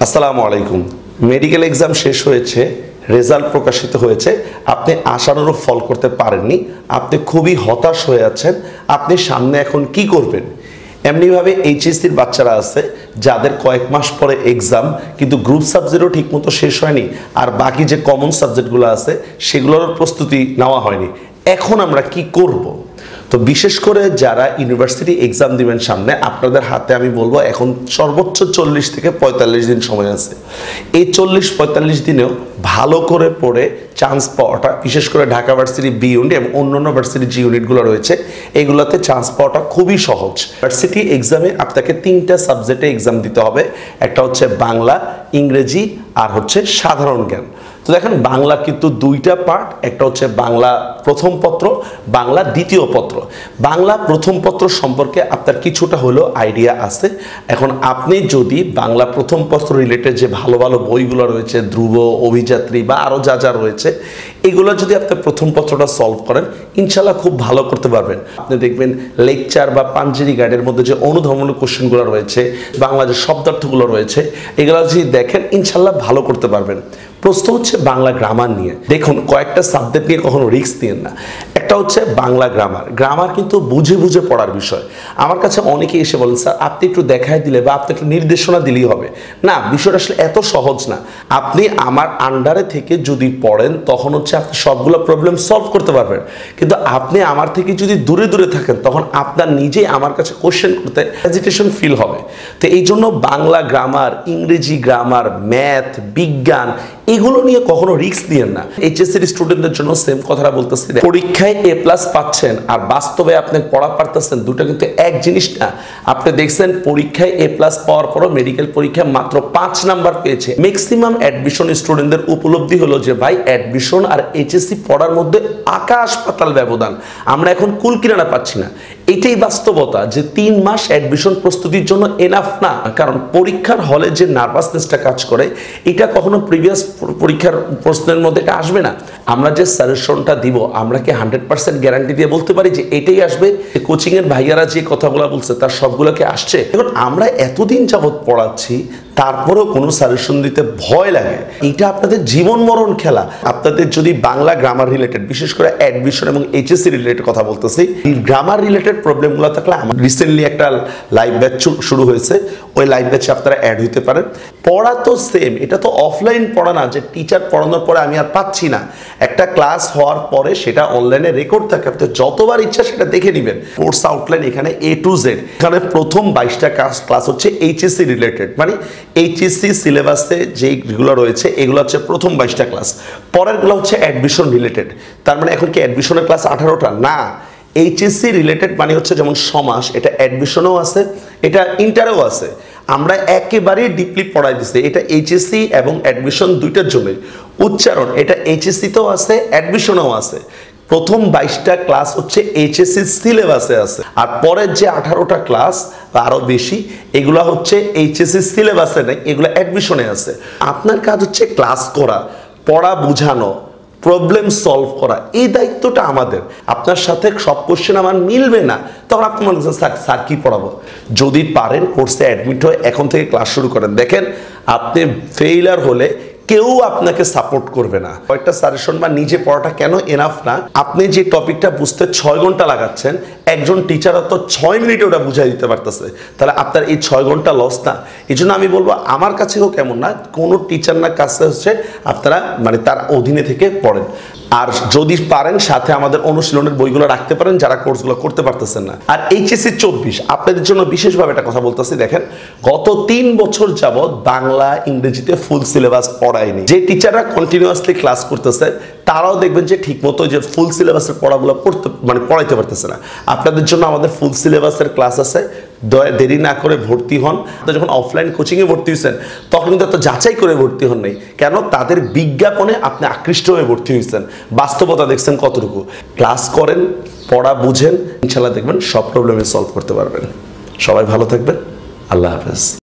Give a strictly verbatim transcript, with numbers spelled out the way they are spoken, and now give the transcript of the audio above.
আসসালামু আলাইকুম। Medical exam শেষ হয়েছে, রেজাল্ট প্রকাশিত হয়েছে, আপনি আশানুরূপ ফল করতে পারেননি, আপনি খুবই হতাশ হয়ে আছেন। আপনি সামনে এখন কি করবেন? এমনিভাবে এইচএসসির বাচ্চারা আছে যাদের কয়েক মাস পরে এক্সাম, কিন্তু গ্রুপ সাবজেক্টও ঠিকমতো শেষ হয়নি, আর বাকি যে কমন সাবজেক্টগুলো আছে সেগুলোর প্রস্তুতি নেওয়া হয়নি। এখন আমরা কি করব? তো বিশেষ করে যারা ইউনিভার্সিটি এক্সাম দিবেন সামনে, আপনাদের হাতে আমি বলবো এখন সর্বোচ্চ চল্লিশ থেকে পঁয়তাল্লিশ দিন সময় আছে। এই চল্লিশ পঁয়তাল্লিশ দিনেও ভালো করে পড়ে চান্স পাওয়াটা, বিশেষ করে ঢাকা ভার্সিটি বি ইউনিট এবং অন্যান্য ভার্সিটি যে ইউনিটগুলো রয়েছে এগুলোতে চান্স পাওয়াটা খুবই সহজ। ভার্সিটি এক্সামে আপনাকে তিনটা সাবজেক্টে এক্সাম দিতে হবে, একটা হচ্ছে বাংলা, ইংরেজি আর হচ্ছে সাধারণ জ্ঞান। তো দেখেন, বাংলা কিন্তু দুইটা পার্ট, একটা হচ্ছে বাংলা প্রথম পত্র, বাংলা দ্বিতীয় পত্র। বাংলা প্রথম পত্র সম্পর্কে আপনার কিছুটা হলেও আইডিয়া আছে। এখন আপনি যদি বাংলা প্রথম পত্র রিলেটেড যে ভালো ভালো বইগুলো রয়েছে, ধ্রুব, অভিযাত্রী বা আরও যা যা রয়েছে, এগুলো যদি আপনি প্রথম পত্রটা সলভ করেন ইনশাল্লাহ খুব ভালো করতে পারবেন। আপনি দেখবেন লেকচার বা পাঞ্জেরি গাইডের মধ্যে যে অনুধাবনমূলক কোশ্চেনগুলো রয়েছে, বাংলা যে শব্দার্থগুলো রয়েছে, এগুলো যদি দেখেন ইনশাল্লাহ ভালো করতে পারবেন। প্রশ্ন হচ্ছে বাংলা গ্রামার নিয়ে। দেখুন, কয়েকটা সাবজেক্ট নিয়ে কখনো রিস্ক দিয়েন না। একটা হচ্ছে বাংলা গ্রামার। গ্রামার কিন্তু বুঝে বুঝে পড়ার বিষয়। আমার কাছে অনেকে এসে বলেন, স্যার আপনি একটু দেখায় দিলে বা আপনি একটু নির্দেশনা দিলেই হবে। না, বিষয়টা আসলে এত সহজ না। আপনি আমার আন্ডারে থেকে যদি পড়েন তখন হচ্ছে আপনি সবগুলো প্রবলেম সলভ করতে পারবেন, কিন্তু আপনি আমার থেকে যদি দূরে দূরে থাকেন তখন আপনার নিজেই আমার কাছে কোশ্চেন করতে হেজিটেশন ফিল হবে। তো এই জন্য বাংলা গ্রামার, ইংরেজি গ্রামার, ম্যাথ, বিজ্ঞান এগুলো নিয়ে কখনো রিস্ক দিয়েন না। এইচএসসির স্টুডেন্টদের জন্য সেম কথাটা বলতেছি। পরীক্ষায় এ প্লাস পাচ্ছেন আর বাস্তবে আপনি পড়া পারতেছেন, দুটো কিন্তু এক জিনিস না। আপনি দেখছেন পরীক্ষায় এ প্লাস পাওয়ার পরও মেডিকেল পরীক্ষায় মাত্র পাঁচ নাম্বার পেয়েছে। ম্যাক্সিমাম অ্যাডমিশন স্টুডেন্টদের উপলব্ধি হলো যে ভাই, অ্যাডমিশন আর এইচএসসি পড়ার মধ্যে আকাশ পাতাল ব্যবধান, আমরা এখন কুল কিনারা পাচ্ছি না। এটাই বাস্তবতা যে তিন মাস অ্যাডমিশন প্রস্তুতির জন্য এনাফ না। কারণ পরীক্ষার হলে যে নার্ভাসনেসটা কাজ করে এটা কখনো প্রিভিয়াস পরীক্ষার প্রশ্নের মধ্যে এটা আসবে না। আমরা যে সাজেশনটা দিব, আমরা কি হান্ড্রেড পার্সেন্ট গ্যারান্টি দিয়ে বলতে পারি যে এটাই আসবে? কোচিং এর ভাইয়ারা যে কথাগুলো বলছে তার সবগুলোকে আসছে? এখন আমরা এতদিন যাবৎ পড়াচ্ছি, তারপরেও কোনো সাজেশন দিতে ভয় লাগে। এটা আপনাদের জীবন মরণ খেলা। আপনাদের যদি বাংলা গ্রামার রিলেটেড, বিশেষ করে অ্যাডমিশন এবং এইচএসসি রিলেটেড কথা বলতেছি, গ্রামার রিলেটেড প্রবলেমগুলো থাকলে আমার রিসেন্টলি একটা লাইভ ব্যাচ শুরু হয়েছে, ওই লাইভ ব্যাচে আপনারা অ্যাড হইতে পারেন। পড়া তো সেম, এটা তো অফলাইন পড়া না যে টিচার পড়ানোর পরে আমি আর পাচ্ছি না। একটা ক্লাস হওয়ার পরে সেটা অনলাইনে রেকর্ড থাকে, আপনি যতবার ইচ্ছা সেটা দেখে নেবেন। কোর্স আউটলাইন এখানে এ টু জেড। এখানে প্রথম বাইশটা ক্লাস হচ্ছে এইচএসসি রিলেটেড, মানে এইচএসসি সিলেবাসে যেগুলো রয়েছে এগুলো হচ্ছে প্রথম বাইশটা ক্লাস। পরেরগুলো হচ্ছে অ্যাডমিশন রিলেটেড। তার মানে এখন কি অ্যাডমিশনের ক্লাস আঠারোটা? না, এইচএসসি রিলেটেড মানে হচ্ছে যেমন সমাস, এটা অ্যাডমিশনেও আছে, এটা ইন্টারেও আছে। আমরা একেবারে ডিপলি পড়াই দিচ্ছি, এটা এইচএসসি এবং অ্যাডমিশন দুইটার জন্যই। উচ্চারণ, এটা এইচএসসিতেও আছে, অ্যাডমিশনেও আছে। প্রথম বাইশটা ক্লাস হচ্ছে এইচএসসি সিলেবাসে আছে, আর পরের যে আঠারোটা ক্লাস বা আরও বেশি এগুলো হচ্ছে এইচএসসি সিলেবাসে নেই, এগুলো অ্যাডমিশনে আছে। আপনার কাজ হচ্ছে ক্লাস করা, পড়া বোঝানো, প্রবলেম সলভ করা, এই দায়িত্বটা আমাদের। আপনার সাথে সব কোশ্চেন আমার মিলবে না, তখন আপনি মনে করছেন স্যার স্যার কী পড়াবো? যদি পারেন কোর্সে অ্যাডমিট হয়ে এখন থেকে ক্লাস শুরু করেন। দেখেন, আপনি ফেইলার হলে কেউ আপনাকে সাপোর্ট করবে না। কয়েকটা সাজেশন বা নিজে পড়াটা কেন এনাফ না? আপনি যে টপিকটা বুঝতে ছয় ঘন্টা লাগাচ্ছেন, একজন টিচার তো ছয় মিনিটে ওটা বুঝাই দিতে পারতেছে, তাহলে আপনার এই ছয় ঘন্টা লস না? এই জন্য আমি বলবো, আমার কাছেও কেমন না, কোনো টিচার না কাছে হচ্ছে আপনারা মানে তার অধীনে থেকে পড়েন। আর যদি পারেন সাথে আমাদের অনুশীলনের বইগুলো রাখতে পারেন যারা কোর্সগুলো করতে পারতেছেন না। আর এইচএসসি চব্বিশ আপনাদের জন্য বিশেষভাবে একটা কথা বলতেছি। দেখেন, গত তিন বছর যাবৎ বাংলা ইংরেজিতে ফুল সিলেবাস পড়ায়নি। যে টিচাররা কন্টিনিউয়াসলি ক্লাস করতেছে তারাও দেখবেন যে ঠিকমতো যে ফুল সিলেবাসের পড়াগুলো পড়তে মানে পড়াইতে পারতেছে না। আপনাদের জন্য আমাদের ফুল সিলেবাসের ক্লাস আছে, দেরি না করে ভর্তি হন। যখন অফলাইন কোচিংয়ে ভর্তি হয়েছেন তখন কিন্তু এত যাচাই করে ভর্তি হন নাই, কেন? তাদের বিজ্ঞাপনে আপনি আকৃষ্ট হয়ে ভর্তি হয়েছেন। বাস্তবতা দেখছেন কতটুকু। ক্লাস করেন, পড়া বুঝেন, ইনশাল্লাহ দেখবেন সব প্রবলেমে সলভ করতে পারবেন। সবাই ভালো থাকবেন। আল্লাহ হাফেজ।